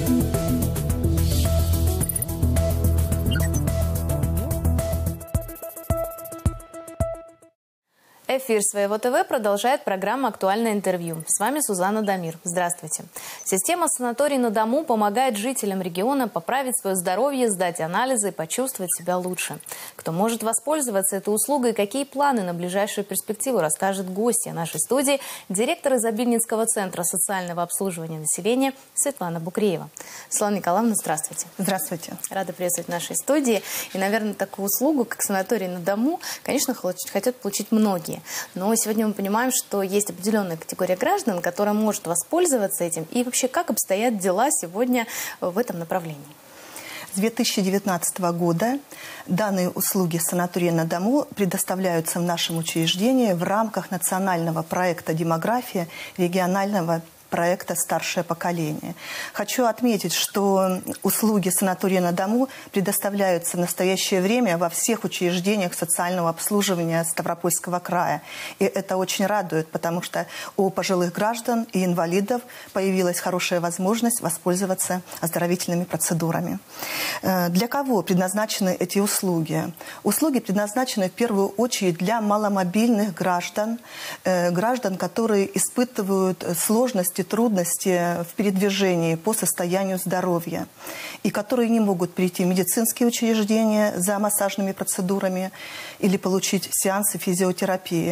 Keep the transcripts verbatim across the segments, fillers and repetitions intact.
Эфир Своего ТВ продолжает программа «Актуальное интервью». С вами Сузанна Дамир. Здравствуйте. Система санаторий на дому помогает жителям региона поправить свое здоровье, сдать анализы и почувствовать себя лучше. Кто может воспользоваться этой услугой и какие планы на ближайшую перспективу, расскажет гостья нашей студии, директор Изобильнинского центра социального обслуживания населения Светлана Букреева. Светлана Николаевна, здравствуйте. Здравствуйте. Рада приветствовать в нашей студии. И, наверное, такую услугу, как санаторий на дому, конечно, хотят получить многие. Но сегодня мы понимаем, что есть определенная категория граждан, которая может воспользоваться этим. И вообще, как обстоят дела сегодня в этом направлении? С две тысячи девятнадцатого года данные услуги санатория на дому предоставляются в нашем учреждении в рамках национального проекта «Демография» регионального проекта «Старшее поколение». Хочу отметить, что услуги санатория на дому предоставляются в настоящее время во всех учреждениях социального обслуживания Ставропольского края. И это очень радует, потому что у пожилых граждан и инвалидов появилась хорошая возможность воспользоваться оздоровительными процедурами. Для кого предназначены эти услуги? Услуги предназначены в первую очередь для маломобильных граждан, граждан, которые испытывают сложности, трудности в передвижении по состоянию здоровья и которые не могут прийти в медицинские учреждения за массажными процедурами или получить сеансы физиотерапии,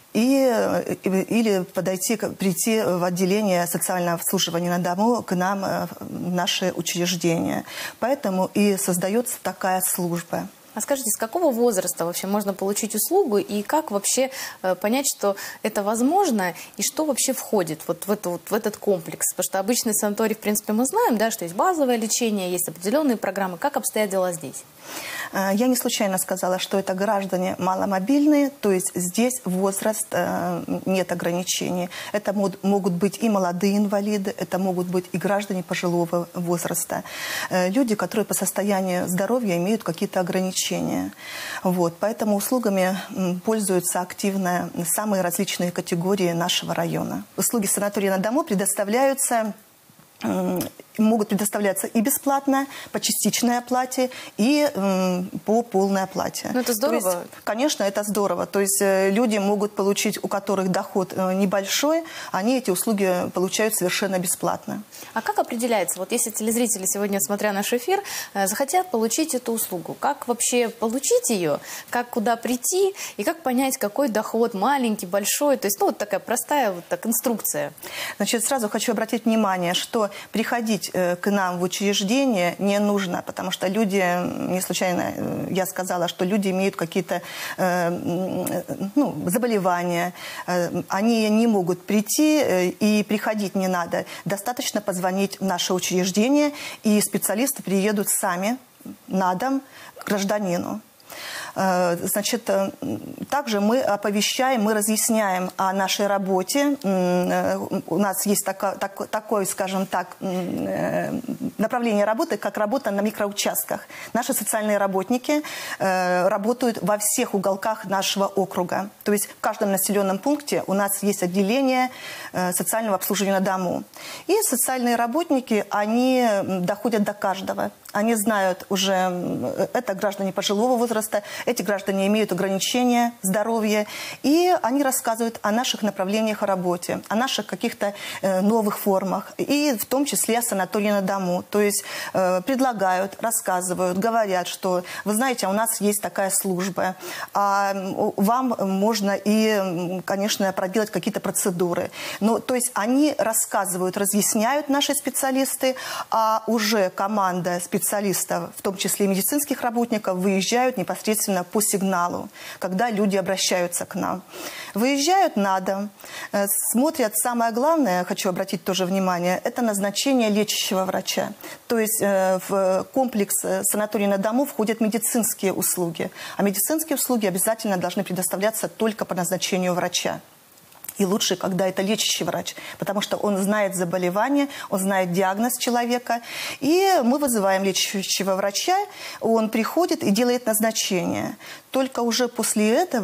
и, или подойти, прийти в отделение социального обслуживания на дому к нам в наше учреждение. Поэтому и создается такая служба. А скажите, с какого возраста вообще можно получить услугу и как вообще э, понять, что это возможно и что вообще входит вот в, это, вот в этот комплекс? Потому что обычный санаторий, в принципе, мы знаем, да, что есть базовое лечение, есть определенные программы. Как обстоят дела здесь? Я не случайно сказала, что это граждане маломобильные, то есть здесь возраст нет ограничений. Это могут быть и молодые инвалиды, это могут быть и граждане пожилого возраста. Люди, которые по состоянию здоровья имеют какие-то ограничения. Вот, поэтому услугами пользуются активно самые различные категории нашего района. Услуги санатория на дому предоставляются... могут предоставляться и бесплатно, по частичной оплате, и э, по полной оплате. Ну, это здорово. То есть, конечно, это здорово. То есть э, люди могут получить, у которых доход э, небольшой, они эти услуги получают совершенно бесплатно. А как определяется, вот если телезрители сегодня, смотря наш эфир, э, захотят получить эту услугу, как вообще получить ее, как куда прийти, и как понять, какой доход, маленький, большой, то есть, ну, вот такая простая вот так инструкция. Значит, сразу хочу обратить внимание, что приходить к нам в учреждение не нужно, потому что люди, не случайно я сказала, что люди имеют какие-то э, ну, заболевания, э, они не могут прийти э, и приходить не надо. Достаточно позвонить в наше учреждение, и специалисты приедут сами на дом к гражданину. Значит, также мы оповещаем, мы разъясняем о нашей работе. У нас есть такое, такое, скажем так, направление работы, как работа на микроучастках. Наши социальные работники работают во всех уголках нашего округа. То есть в каждом населенном пункте у нас есть отделение социального обслуживания на дому. И социальные работники, они доходят до каждого. Они знают уже, это граждане пожилого возраста, эти граждане имеют ограничения здоровья, и они рассказывают о наших направлениях о работе, о наших каких-то э, новых формах, и в том числе о санатории на дому. То есть э, предлагают, рассказывают, говорят, что, вы знаете, у нас есть такая служба, а вам можно и, конечно, проделать какие-то процедуры. Ну, то есть они рассказывают, разъясняют наши специалисты, а уже команда специалистов, специалистов, в том числе и медицинских работников, выезжают непосредственно по сигналу, когда люди обращаются к нам. Выезжают на дом, смотрят, самое главное, хочу обратить тоже внимание, это назначение лечащего врача. То есть в комплекс санатория на дому входят медицинские услуги, а медицинские услуги обязательно должны предоставляться только по назначению врача. И лучше, когда это лечащий врач, потому что он знает заболевание, он знает диагноз человека. И мы вызываем лечащего врача, он приходит и делает назначение. Только уже после этого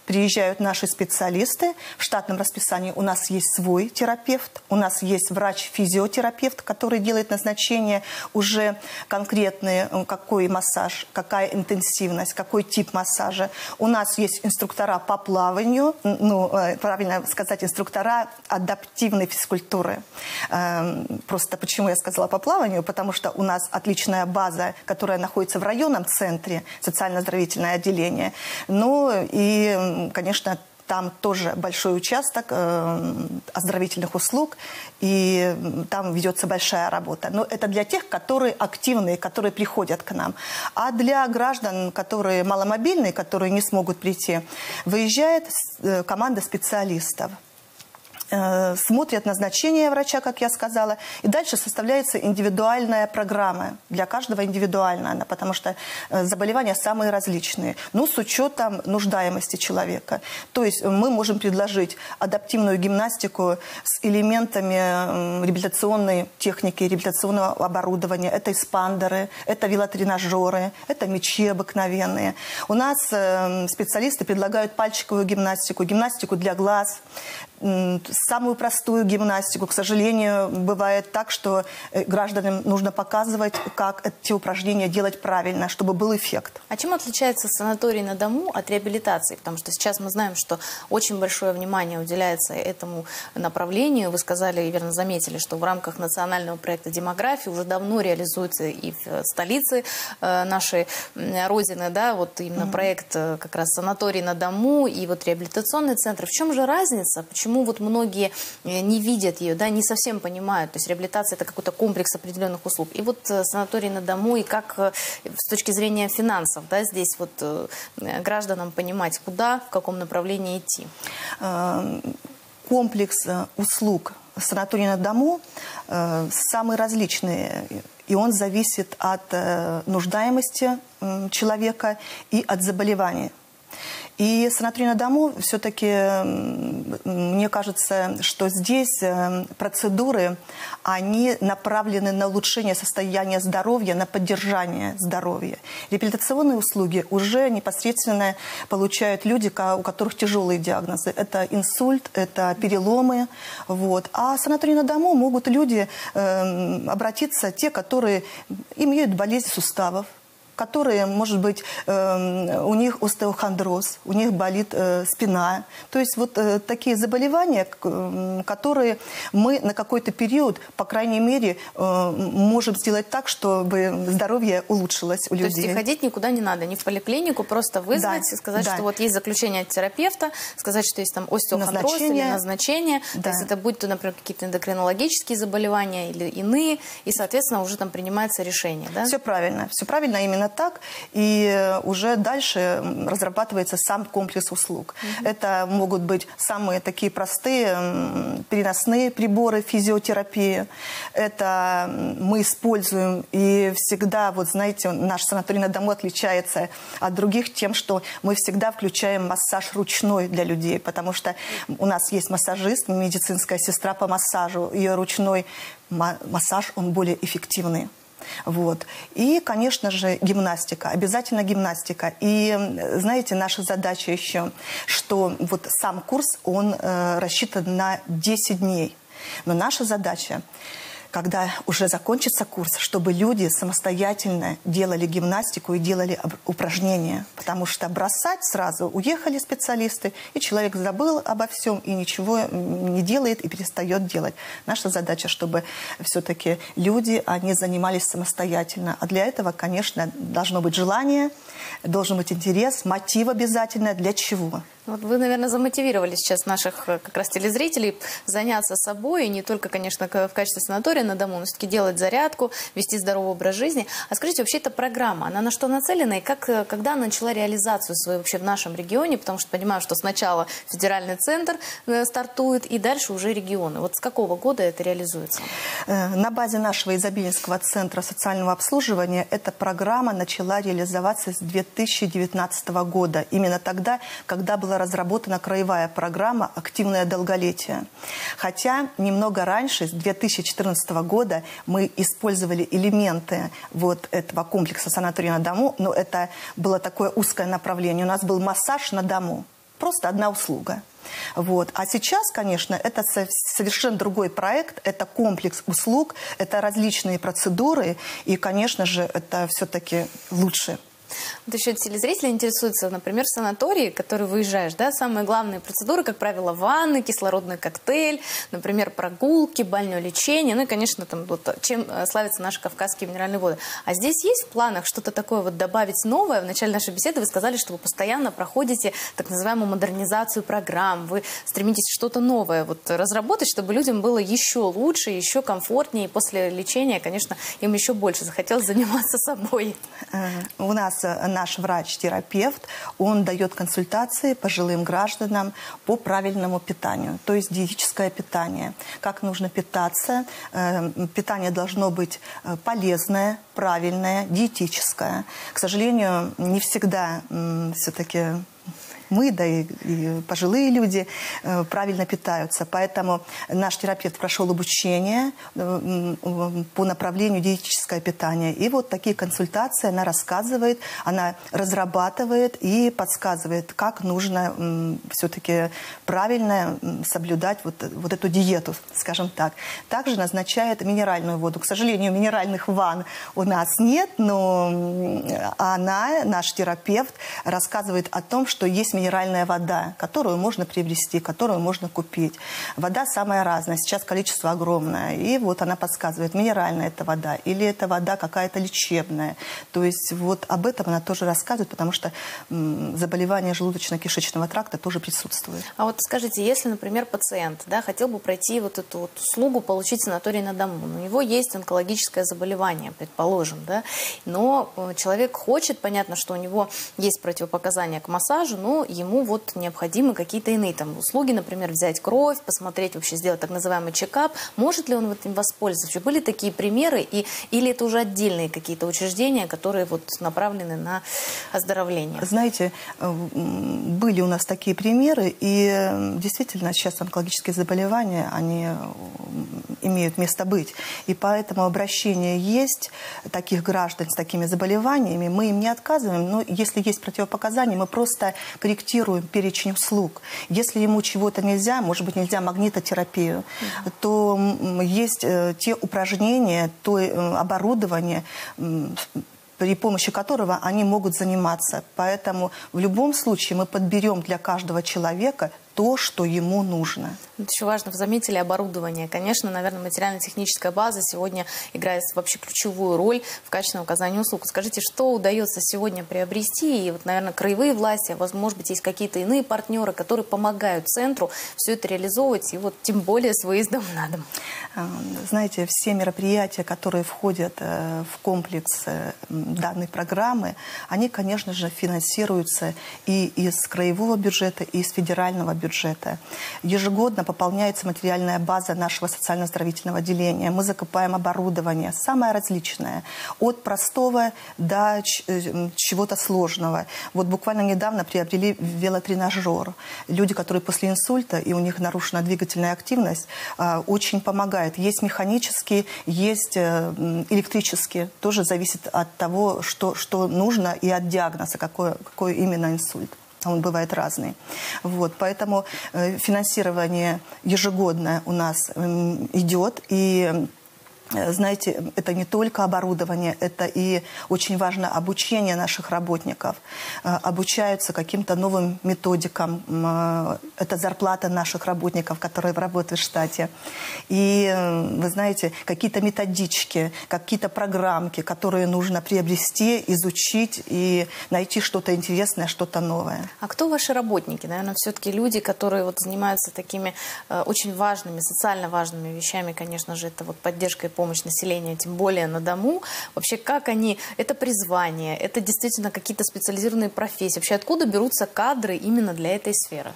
приезжают наши специалисты. В штатном расписании у нас есть свой терапевт, у нас есть врач-физиотерапевт, который делает назначение уже конкретные, какой массаж, какая интенсивность, какой тип массажа. У нас есть инструктора по плаванию, ну, правильно сказать, инструктора адаптивной физкультуры. Просто почему я сказала по плаванию? Потому что у нас отличная база, которая находится в районном центре, социально-оздоровительное отделение. Ну и конечно, там тоже большой участок э, оздоровительных услуг, и там ведется большая работа. Но это для тех, которые активные, которые приходят к нам. А для граждан, которые маломобильные, которые не смогут прийти, выезжает э, команда специалистов. Смотрят назначение врача, как я сказала, и дальше составляется индивидуальная программа. Для каждого индивидуальная она, потому что заболевания самые различные. Но с учетом нуждаемости человека. То есть мы можем предложить адаптивную гимнастику с элементами реабилитационной техники, реабилитационного оборудования. Это эспандеры, это велотренажеры, это мячи обыкновенные. У нас специалисты предлагают пальчиковую гимнастику, гимнастику для глаз, самую простую гимнастику. К сожалению, бывает так, что гражданам нужно показывать, как эти упражнения делать правильно, чтобы был эффект. А чем отличается санаторий на дому от реабилитации? Потому что сейчас мы знаем, что очень большое внимание уделяется этому направлению. Вы сказали и верно заметили, что в рамках национального проекта «Демография» уже давно реализуется и в столице нашей Родины, да, вот именно mm-hmm. проект как раз санаторий на дому и вот реабилитационный центр. В чем же разница? Почему вот многие не видят ее, да, не совсем понимают? То есть реабилитация – это какой-то комплекс определенных услуг. И вот санаторий на дому, и как с точки зрения финансов, да, здесь вот гражданам понимать, куда, в каком направлении идти? Комплекс услуг санаторий на дому самые различные. И он зависит от нуждаемости человека и от заболевания. И санаторий на дому все-таки, мне кажется, что здесь процедуры, они направлены на улучшение состояния здоровья, на поддержание здоровья. Реабилитационные услуги уже непосредственно получают люди, у которых тяжелые диагнозы. Это инсульт, это переломы. Вот. А санаторий на дому могут люди обратиться, те, которые имеют болезнь суставов, которые, может быть, э, у них остеохондроз, у них болит э, спина. То есть вот э, такие заболевания, э, которые мы на какой-то период, по крайней мере, э, можем сделать так, чтобы здоровье улучшилось у людей. То есть и ходить никуда не надо, ни в поликлинику, просто вызвать да, и сказать, да. что вот есть заключение от терапевта, сказать, что есть там остеохондроз назначение. или назначение. Да. То есть это будь то, например, какие-то эндокринологические заболевания или иные, и, соответственно, уже там принимается решение. Да? Все правильно, все правильно именно так, и уже дальше разрабатывается сам комплекс услуг. Mm-hmm. Это могут быть самые такие простые переносные приборы физиотерапии. Это мы используем, и всегда, вот знаете, наш санаторий на дому отличается от других тем, что мы всегда включаем массаж ручной для людей, потому что у нас есть массажист, медицинская сестра по массажу, ее ручной массаж, он более эффективный. Вот. И, конечно же, гимнастика. Обязательно гимнастика. И, знаете, наша задача еще, что вот сам курс, он э, рассчитан на десять дней. Но наша задача, когда уже закончится курс, чтобы люди самостоятельно делали гимнастику и делали упражнения. Потому что бросать сразу, уехали специалисты, и человек забыл обо всем, и ничего не делает, и перестает делать. Наша задача, чтобы все-таки люди, они занимались самостоятельно. А для этого, конечно, должно быть желание, должен быть интерес, мотив обязательно. Для чего? Вот вы, наверное, замотивировали сейчас наших как раз телезрителей заняться собой, и не только, конечно, в качестве санатория на дому, но все-таки делать зарядку, вести здоровый образ жизни. А скажите, вообще эта программа, она на что нацелена, и как, когда она начала реализацию свою вообще в нашем регионе, потому что понимаю, что сначала федеральный центр стартует, и дальше уже регионы. Вот с какого года это реализуется? На базе нашего Изобильского центра социального обслуживания эта программа начала реализоваться с две тысячи девятнадцатого года. Именно тогда, когда была разработана краевая программа «Активное долголетие». Хотя немного раньше, с две тысячи четырнадцатого года, мы использовали элементы вот этого комплекса санатория на дому, но это было такое узкое направление. У нас был массаж на дому. просто одна услуга. Вот. А сейчас, конечно, это совершенно другой проект, это комплекс услуг, это различные процедуры, и, конечно же, это все-таки лучше. Вот еще телезрители интересуются, например, в санатории, в который выезжаешь, да, самые главные процедуры, как правило, ванны, кислородный коктейль, например, прогулки, бальное лечение, ну и, конечно, там, вот, чем славятся наши кавказские минеральные воды. А здесь есть в планах что-то такое вот добавить новое? В начале нашей беседы вы сказали, что вы постоянно проходите так называемую модернизацию программ, вы стремитесь что-то новое вот разработать, чтобы людям было еще лучше, еще комфортнее, и после лечения, конечно, им еще больше захотелось заниматься собой. У нас наш врач-терапевт, он дает консультации пожилым гражданам по правильному питанию, то есть диетическое питание. Как нужно питаться. Питание должно быть полезное, правильное, диетическое. К сожалению, не всегда все-таки мы, да и, и пожилые люди э, правильно питаются. Поэтому наш терапевт прошел обучение э, по направлению диетическое питание. И вот такие консультации она рассказывает, она разрабатывает и подсказывает, как нужно э, все-таки правильно соблюдать вот, вот эту диету, скажем так. Также назначает минеральную воду. К сожалению, минеральных ванн у нас нет, но она, наш терапевт, рассказывает о том, что есть минеральная вода, которую можно приобрести, которую можно купить. Вода самая разная, сейчас количество огромное. И вот она подсказывает, минеральная это вода или это вода какая-то лечебная. То есть вот об этом она тоже рассказывает, потому что м, заболевание желудочно-кишечного тракта тоже присутствует. А вот скажите, если, например, пациент, да, хотел бы пройти вот эту вот услугу, получить санаторий на дому, но у него есть онкологическое заболевание, предположим, да, но человек хочет, понятно, что у него есть противопоказания к массажу, но ему вот необходимы какие-то иные там услуги, например, взять кровь, посмотреть, вообще сделать так называемый чекап. Может ли он этим воспользоваться? Были такие примеры, и, или это уже отдельные какие-то учреждения, которые вот направлены на оздоровление? Знаете, были у нас такие примеры, и действительно сейчас онкологические заболевания, они имеют место быть. И поэтому обращение есть таких граждан с такими заболеваниями, мы им не отказываем, но если есть противопоказания, мы просто корректируем перечень услуг. Если ему чего-то нельзя, может быть, нельзя магнитотерапию, mm-hmm. то есть те упражнения, то оборудование, при помощи которого они могут заниматься. Поэтому в любом случае мы подберем для каждого человека то, что ему нужно. Это еще важно, вы заметили оборудование. Конечно, наверное, материально-техническая база сегодня играет вообще ключевую роль в качественном оказании услуг. Скажите, что удается сегодня приобрести? И вот, наверное, краевые власти, может быть, есть какие-то иные партнеры, которые помогают центру все это реализовывать, и вот тем более с выездом на дом. Знаете, все мероприятия, которые входят в комплекс данной программы, они, конечно же, финансируются и из краевого бюджета, и из федерального бюджета. бюджета. Ежегодно пополняется материальная база нашего социально-оздоровительного отделения. Мы закупаем оборудование, самое различное, от простого до чего-то сложного. Вот буквально недавно приобрели велотренажер. Люди, которые после инсульта, и у них нарушена двигательная активность, очень помогает. Есть механические, есть электрические. Тоже зависит от того, что, что нужно, и от диагноза, какой, какой именно инсульт. Он бывает разный. Вот, поэтому э, финансирование ежегодное у нас э, идет. И, э, знаете, это не только оборудование, это и очень важно обучение наших работников. Э, обучаются каким-то новым методикам. Э, это зарплата наших работников, которые работают в штате. И, э, вы знаете, какие-то методички, какие-то программки, которые нужно приобрести, изучить и найти что-то интересное, что-то новое. А кто ваши работники? Наверное, все-таки люди, которые вот занимаются такими э, очень важными, социально важными вещами, конечно же, это вот поддержка и помощь населению, тем более на дому. Вообще, как они, это призвание, это действительно какие-то специализированные профессии. Вообще, откуда берутся кадры именно для этой сферы?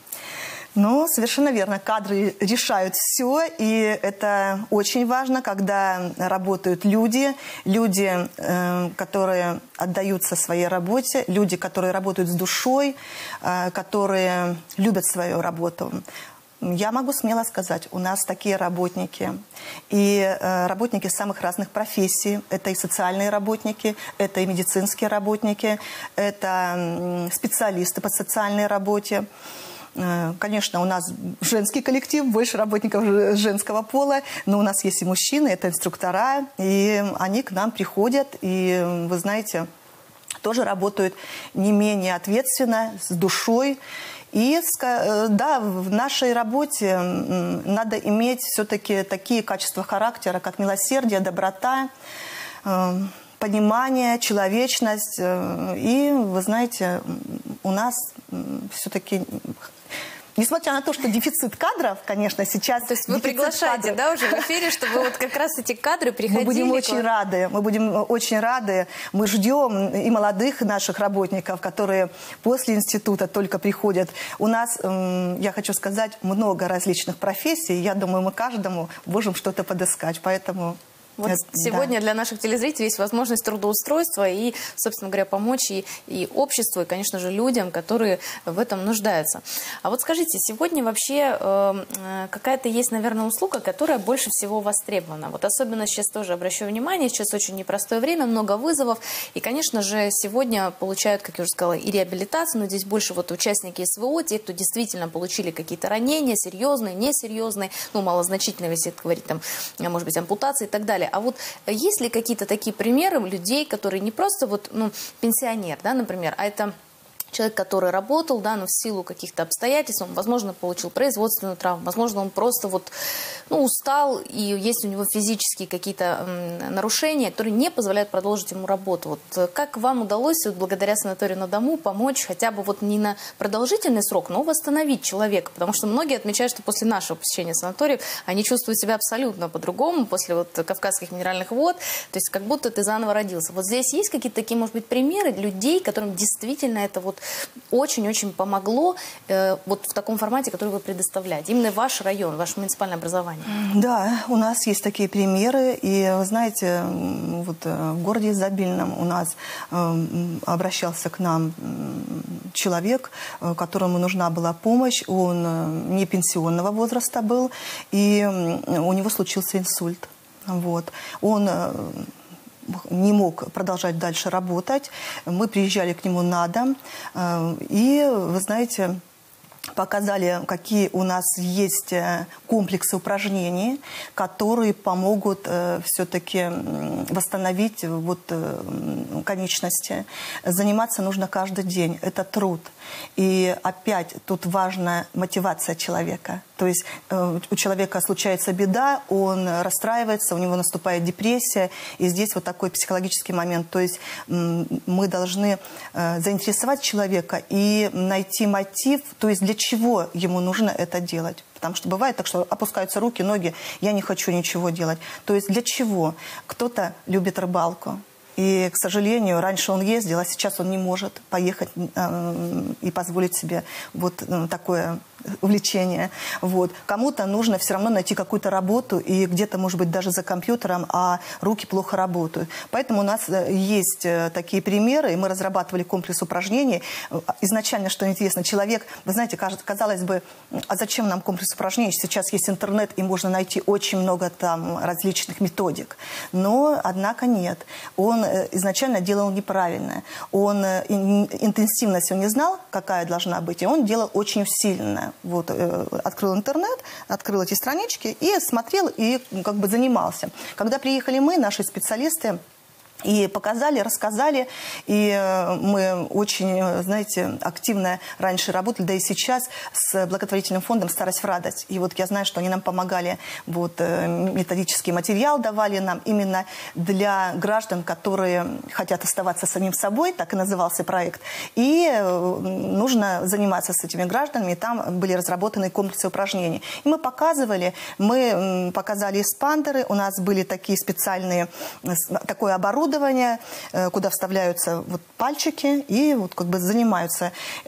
Ну, совершенно верно. Кадры решают все, и это очень важно, когда работают люди, люди, э, которые отдаются своей работе, люди, которые работают с душой, э, которые любят свою работу. я могу смело сказать, у нас такие работники, и работники самых разных профессий. Это и социальные работники, это и медицинские работники, это специалисты по социальной работе. Конечно, у нас женский коллектив, больше работников женского пола, но у нас есть и мужчины, это инструктора, и они к нам приходят, и, вы знаете, тоже работают не менее ответственно, с душой. И да, в нашей работе надо иметь все-таки такие качества характера, как милосердие, доброта, понимание, человечность. И, вы знаете, у нас все-таки... Несмотря на то, что дефицит кадров, конечно, сейчас... То есть вы приглашаете, кадров... да, уже в эфире, чтобы вот как раз эти кадры приходили? Мы будем очень рады, мы будем очень рады. Мы ждем и молодых наших работников, которые после института только приходят. У нас, я хочу сказать, много различных профессий. Я думаю, мы каждому можем что-то подыскать, поэтому... Вот это, сегодня да. Для наших телезрителей есть возможность трудоустройства и, собственно говоря, помочь и, и обществу, и, конечно же, людям, которые в этом нуждаются. А вот скажите, сегодня вообще э, какая-то есть, наверное, услуга, которая больше всего востребована? Вот особенно сейчас тоже обращаю внимание, сейчас очень непростое время, много вызовов. И, конечно же, сегодня получают, как я уже сказала, и реабилитацию, но здесь больше вот участники СВО, те, кто действительно получили какие-то ранения, серьезные, несерьезные, ну, малозначительные, если говорить, там, может быть, ампутации и так далее. А вот есть ли какие-то такие примеры людей, которые не просто вот, ну, пенсионер, да, например, а это человек, который работал, да, но в силу каких-то обстоятельств, он, возможно, получил производственную травму, возможно, он просто вот, ну, устал, и есть у него физические какие-то нарушения, которые не позволяют продолжить ему работу. Вот как вам удалось, вот, благодаря санаторию на Дому, помочь хотя бы вот не на продолжительный срок, но восстановить человека? Потому что многие отмечают, что после нашего посещения санатория они чувствуют себя абсолютно по-другому, после вот Кавказских минеральных вод, то есть как будто ты заново родился. Вот здесь есть какие-то такие, может быть, примеры людей, которым действительно это вот очень-очень помогло э, вот в таком формате, который вы предоставляете? Именно ваш район, ваше муниципальное образование. Да, у нас есть такие примеры. И, вы знаете, вот в городе Изобильном у нас э, обращался к нам человек, которому нужна была помощь. Он не пенсионного возраста был, и у него случился инсульт. Вот. Он... не мог продолжать дальше работать. Мы приезжали к нему на дом. И, вы знаете, показали, какие у нас есть комплексы упражнений, которые помогут все-таки восстановить вот конечности. Заниматься нужно каждый день. Это труд. И опять тут важна мотивация человека. То есть у человека случается беда, он расстраивается, у него наступает депрессия. И здесь вот такой психологический момент. То есть мы должны заинтересовать человека и найти мотив, то есть для чего ему нужно это делать. Потому что бывает так, что опускаются руки, ноги, я не хочу ничего делать. То есть для чего? Кто-то любит рыбалку. И, к сожалению, раньше он ездил, а сейчас он не может поехать э, и позволить себе вот э, такое увлечение. Вот. Кому-то нужно все равно найти какую-то работу, и где-то, может быть, даже за компьютером, а руки плохо работают. Поэтому у нас есть такие примеры, и мы разрабатывали комплекс упражнений. Изначально, что интересно, человек, вы знаете, казалось бы, а зачем нам комплекс упражнений? Сейчас есть интернет, и можно найти очень много там различных методик. Но, однако, нет. Он изначально делал неправильно. Он интенсивность он не знал, какая должна быть, и он делал очень усиленно. Вот, э, открыл интернет, открыл эти странички и смотрел, и как бы занимался. Когда приехали мы, наши специалисты, и показали, рассказали, и мы очень, знаете, активно раньше работали, да и сейчас с благотворительным фондом «Старость в радость». И вот я знаю, что они нам помогали, вот, методический материал давали нам именно для граждан, которые хотят оставаться самим собой, так и назывался проект. И нужно заниматься с этими гражданами, и там были разработаны комплексы упражнений. И мы показывали, мы показали эспандеры, у нас были такие специальные, такое оборудование, оборудование, куда вставляются вот пальчики и вот как бы занимаются.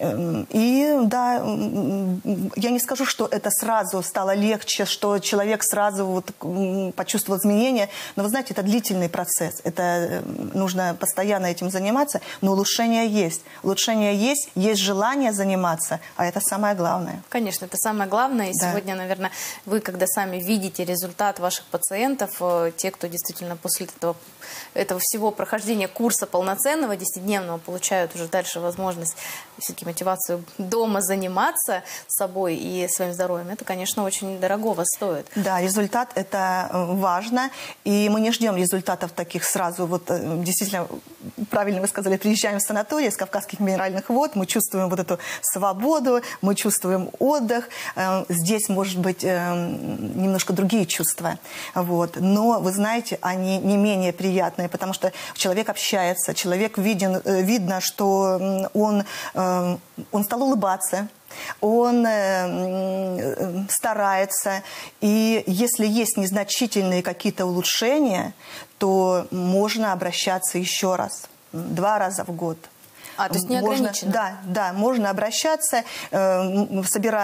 И да, я не скажу, что это сразу стало легче, что человек сразу вот почувствовал изменения, но вы знаете, это длительный процесс, это нужно постоянно этим заниматься, но улучшение есть. Улучшение есть, есть желание заниматься, а это самое главное. Конечно, это самое главное. И да. сегодня, наверное, вы, когда сами видите результат ваших пациентов, те, кто действительно после этого, этого всего прохождения курса полноценного, десятидневного, получают уже дальше возможность, все-таки мотивацию дома заниматься собой и своим здоровьем, это, конечно, очень дорогого стоит. Да, результат – это важно, и мы не ждем результатов таких сразу. Вот действительно, правильно вы сказали, приезжаем в санаторий из Кавказских минеральных вод, мы чувствуем вот эту свободу, мы чувствуем отдых. Здесь, может быть, немножко другие чувства. Вот. Но, вы знаете, они не менее приятные, потому что человек общается, человек виден, видно, что он, он стал улыбаться, он э, старается, и если есть незначительные какие-то улучшения, то можно обращаться еще раз, два раза в год. А, то есть не ограничено? Да, да, можно обращаться, э,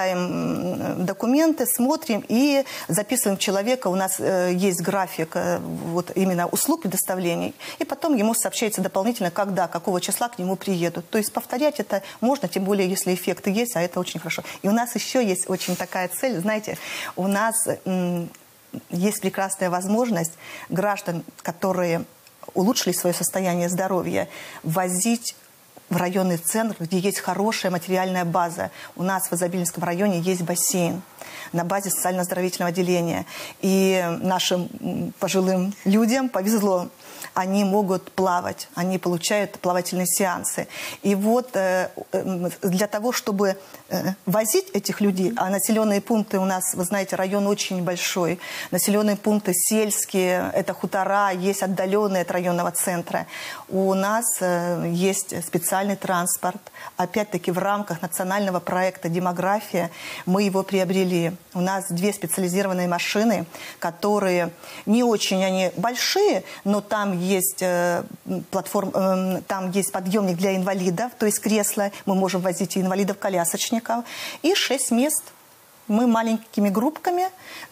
собираем документы, смотрим и записываем человека. У нас э, есть график э, вот именно услуг предоставлений, и потом ему сообщается дополнительно, когда, какого числа к нему приедут. То есть повторять это можно, тем более, если эффекты есть, а это очень хорошо. И у нас еще есть очень такая цель, знаете, у нас э, есть прекрасная возможность граждан, которые улучшили свое состояние здоровья, возить в районный центр, где есть хорошая материальная база. У нас в Изобильнском районе есть бассейн на базе социально-оздоровительного отделения. И нашим пожилым людям повезло. Они могут плавать, они получают плавательные сеансы. И вот э, для того, чтобы э, возить этих людей, а населенные пункты у нас, вы знаете, район очень большой, населенные пункты сельские, это хутора, есть отдаленные от районного центра. У нас э, есть специальный транспорт. Опять-таки в рамках национального проекта «Демография» мы его приобрели. У нас две специализированные машины, которые не очень они большие, но там есть э, платформ, э, там есть подъемник для инвалидов, то есть кресло, мы можем возить и инвалидов-колясочников, и шесть мест. Мы маленькими группками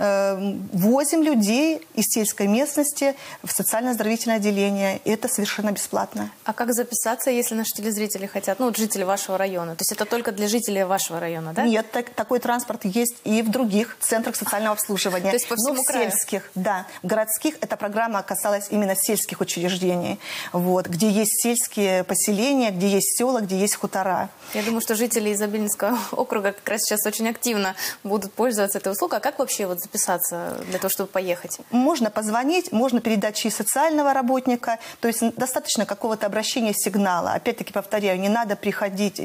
э, возим людей из сельской местности в социально-оздоровительное отделение. И это совершенно бесплатно. А как записаться, если наши телезрители хотят? Ну, вот жители вашего района. То есть это только для жителей вашего района, да? Нет, так, такой транспорт есть и в других центрах социального обслуживания. То есть по всему Но в краю? сельских, да. В городских эта программа касалась именно сельских учреждений. Вот, где есть сельские поселения, где есть села, где есть хутора. Я думаю, что жители Изобильнского округа как раз сейчас очень активно будут пользоваться этой услугой. А как вообще вот записаться для того, чтобы поехать? Можно позвонить, можно передать через социального работника. То есть достаточно какого-то обращения, сигнала. Опять-таки повторяю, не надо приходить.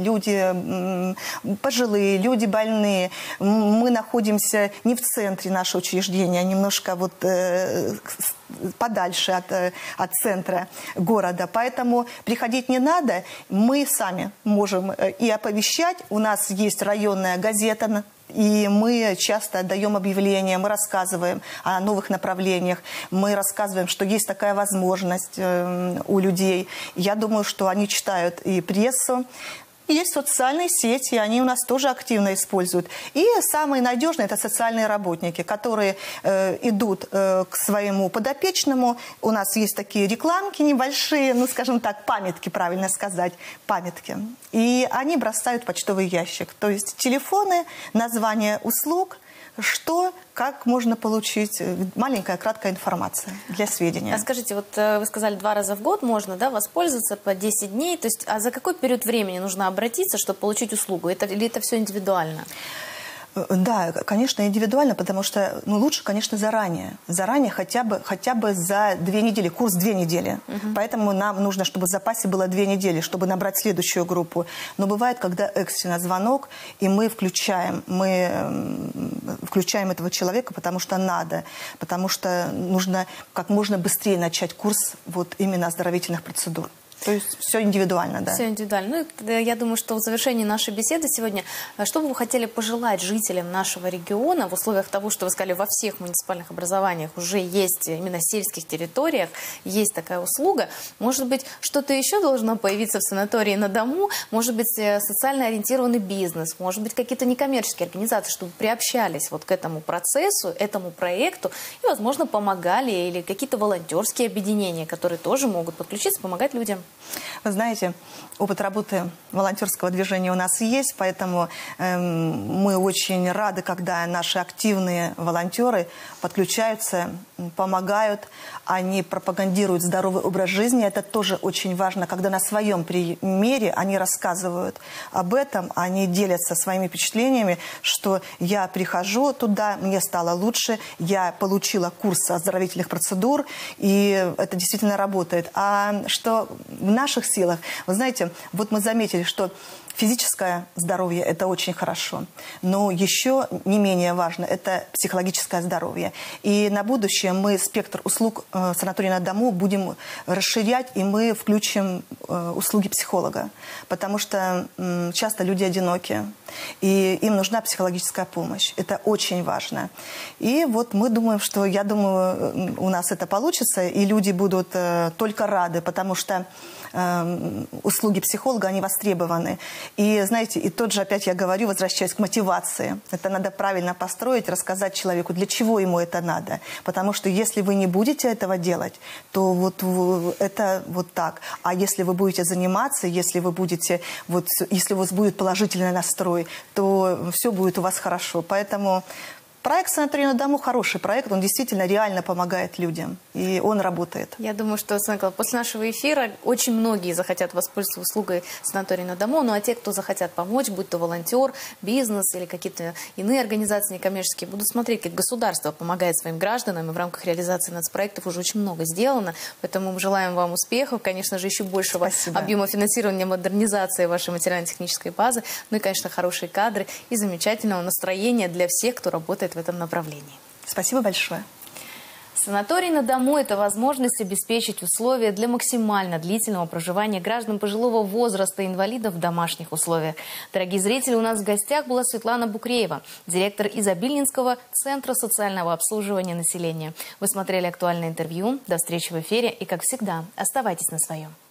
Люди пожилые, люди больные. Мы находимся не в центре нашего учреждения, а немножко вот э, подальше от, от центра города. Поэтому приходить не надо. Мы сами можем и оповещать. У нас есть районная газета, и мы часто даем объявления, мы рассказываем о новых направлениях, мы рассказываем, что есть такая возможность у людей. Я думаю, что они читают и прессу. Есть социальные сети, они у нас тоже активно используют. И самые надежные – это социальные работники, которые э, идут э, к своему подопечному. У нас есть такие рекламки небольшие, ну, скажем так, памятки, правильно сказать, памятки. И они бросают в почтовый ящик. То есть телефоны, название услуг, что, как можно получить, маленькая, краткая информация для сведения. А скажите, вот вы сказали, два раза в год можно, да, воспользоваться по десять дней. То есть, а за какой период времени нужно обратиться, чтобы получить услугу? Это, или это все индивидуально? Да, конечно, индивидуально, потому что ну, лучше, конечно, заранее. Заранее хотя бы, хотя бы за две недели, курс две недели. Угу. Поэтому нам нужно, чтобы в запасе было две недели, чтобы набрать следующую группу. Но бывает, когда экстренный звонок, и мы включаем, мы включаем этого человека, потому что надо, потому что нужно как можно быстрее начать курс вот именно оздоровительных процедур. То есть все индивидуально, да? Все индивидуально. Ну, я думаю, что в завершении нашей беседы сегодня, что бы вы хотели пожелать жителям нашего региона в условиях того, что вы сказали, во всех муниципальных образованиях уже есть, именно в сельских территориях, есть такая услуга. Может быть, что-то еще должно появиться в санатории на дому? Может быть, социально ориентированный бизнес? Может быть, какие-то некоммерческие организации, чтобы приобщались вот к этому процессу, этому проекту и, возможно, помогали, или какие-то волонтерские объединения, которые тоже могут подключиться, помогать людям? Вы знаете, опыт работы волонтерского движения у нас есть, поэтому э, мы очень рады, когда наши активные волонтеры подключаются, помогают, они пропагандируют здоровый образ жизни. Это тоже очень важно, когда на своем примере они рассказывают об этом, они делятся своими впечатлениями, что я прихожу туда, мне стало лучше, я получила курс оздоровительных процедур, и это действительно работает. А что в наших силах, вы знаете, вот мы заметили, что физическое здоровье – это очень хорошо, но еще не менее важно – это психологическое здоровье. И на будущее мы спектр услуг э, санатория на дому будем расширять, и мы включим э, услуги психолога, потому что э, часто люди одиноки, и им нужна психологическая помощь. Это очень важно. И вот мы думаем, что, я думаю, у нас это получится, и люди будут э, только рады, потому что э, услуги психолога, они востребованы. И, знаете, и тот же, опять я говорю, возвращаясь к мотивации. Это надо правильно построить, рассказать человеку, для чего ему это надо. Потому что если вы не будете этого делать, то вот это вот так. А если вы будете заниматься, если вы будете, вот, если у вас будет положительный настрой, то все будет у вас хорошо. Поэтому проект «Санаторий на дому» хороший проект, он действительно реально помогает людям, и он работает. Я думаю, что, Светлана, после нашего эфира очень многие захотят воспользоваться услугой «Санаторий на дому», ну а те, кто захотят помочь, будь то волонтер, бизнес или какие-то иные организации некоммерческие, будут смотреть, как государство помогает своим гражданам, и в рамках реализации нацпроектов уже очень много сделано, поэтому мы желаем вам успехов, конечно же, еще большего Спасибо. объема финансирования, модернизации вашей материально-технической базы, ну и, конечно, хорошие кадры и замечательного настроения для всех, кто работает в этом направлении. Спасибо большое. Санаторий на дому – это возможность обеспечить условия для максимально длительного проживания граждан пожилого возраста и инвалидов в домашних условиях. Дорогие зрители, у нас в гостях была Светлана Букреева, директор Изобильнинского центра социального обслуживания населения. Вы смотрели актуальное интервью. До встречи в эфире и, как всегда, оставайтесь на своем.